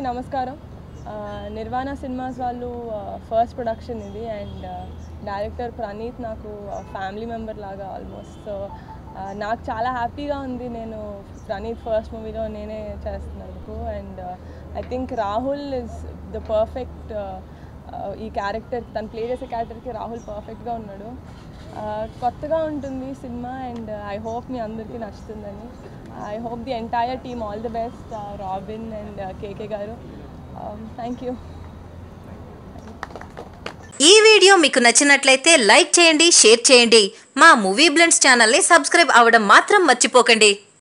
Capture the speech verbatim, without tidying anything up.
నమస్కారం. నిర్వాణ సినిమాస్ వాళ్ళు first production ఇది అండ్ డైరెక్టర్ ప్రణీత్ నాకు ఫ్యామిలీ మెంబర్ లాగా ఆల్మోస్ట్. సో నాకు చాలా హ్యాపీగా ఉంది నేను ప్రణీత్ ఫస్ట్ మూవీలో నేనే చేస్తున్నందుకు. And I think Rahul is the perfect ఈ క్యారెక్టర్, తను ప్లే చేసే క్యారెక్టర్కి రాహుల్ పర్ఫెక్ట్గా ఉన్నాడు. కొత్తగా ఉంటుంది సినిమా అండ్ ఐ హోప్ మీ అందరికీ నచ్చుతుందని. I hope the entire team all the best, Robin and KK garu. Thank you. ఈ వీడియో మీకు నచ్చినట్లయితే లైక్ చేయండి, షేర్ చేయండి. మా మూవీ బ్లెండ్స్ ఛానల్ని సబ్స్క్రైబ్ అవ్వడం మాత్రం మర్చిపోకండి.